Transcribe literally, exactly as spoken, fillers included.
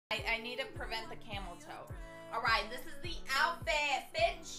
I, I need to prevent the camel toe. Alright, this is the outfit, bitch!